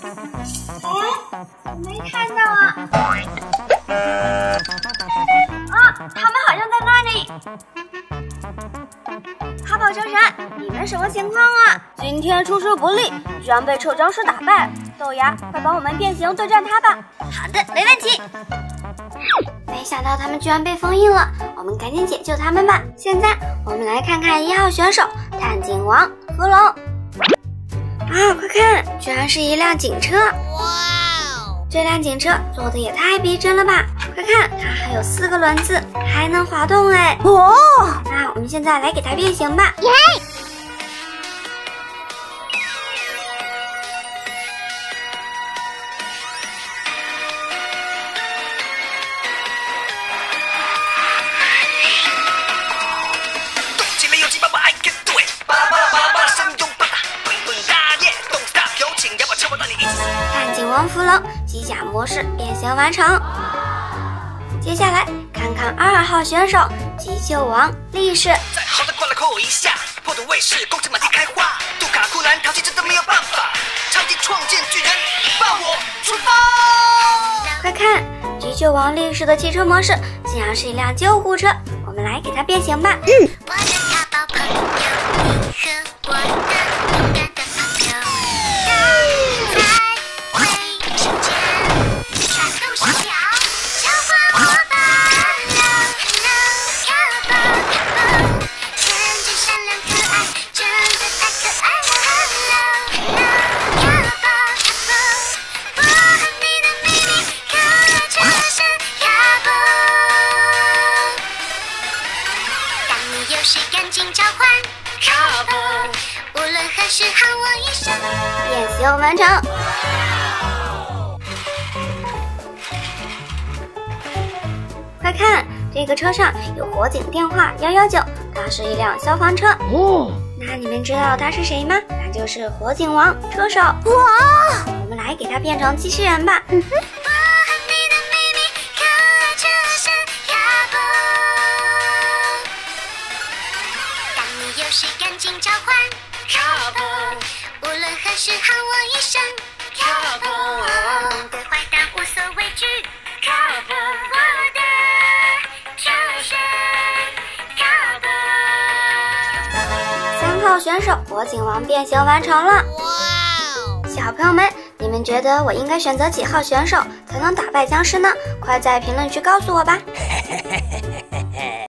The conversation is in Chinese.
我没看到啊！他们好像在那里。哈宝球神，你们什么情况啊？今天出师不利，居然被臭僵尸打败。豆芽，快帮我们变形对战他吧。好的，没问题。没想到他们居然被封印了，我们赶紧解救他们吧。现在我们来看看1号选手探警王弗龙。快看，居然是一辆警车！哇哦，这辆警车做的也太逼真了吧！快看，它还有4个轮子，还能滑动哎！那我们现在来给它变形吧！耶！探警王弗龙机甲模式变形完成。接下来看看2号选手急救王力士。 再好的刮了扣一下，破土卫士，工程满地开花，杜卡库兰淘气真的没有办法，超级创建巨人，放我出发！ 快看，急救王力士的汽车模式竟然是一辆救护车，我们来给它变形吧。 我的大宝朋友，你和我的勇敢的朋友，在卫生间传统手表，交换我吧 ，Hello Hello， 卡宝卡宝，天真善良可爱，真的太可爱了 ，Hello Hello， 卡宝卡宝，我和你的秘密可爱真是卡宝。当你有事赶紧召唤卡宝，无论何时喊我一声。 变形完成。快看，这个车上有火警电话119，它是一辆消防车。那你们知道他是谁吗？他就是火警王车手。哇！我们来给他变成机器人吧。 我和你的秘密可爱真是卡宝。当你有事赶紧召唤卡宝，无论何时喊我一声卡宝，对坏蛋无所畏惧卡宝，我的超神卡宝。 3号选手火警王变形完成了。小朋友们，你们觉得我应该选择几号选手才能打败僵尸呢？快在评论区告诉我吧。